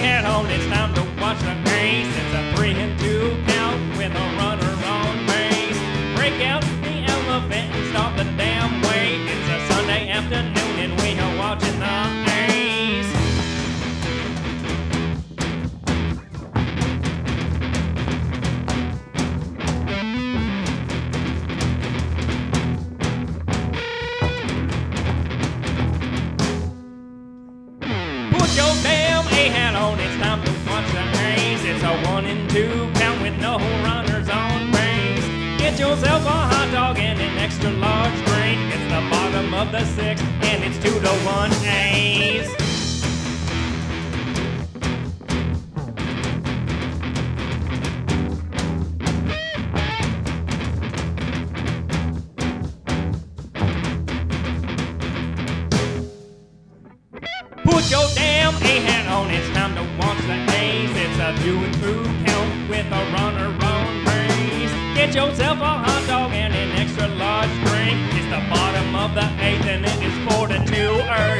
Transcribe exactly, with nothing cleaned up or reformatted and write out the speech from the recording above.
hat on, it's time to watch the race. It's a three and two count with a runner on base. Break out the elephant and start the damn way. It's a Sunday afternoon and we are watching the A's. Put your damn A-hat on, it's time to watch the A's. It's a one and two count with no runners on base. Get yourself a hot dog and an extra large drink. It's the bottom of the sixth and it's two to one A's. Put your damn A-hat on, it's time to watch the A's. It's a two and two count with a runner on base. Get yourself a hot dog and an extra large drink. It's the bottom of the eighth and it is four to two.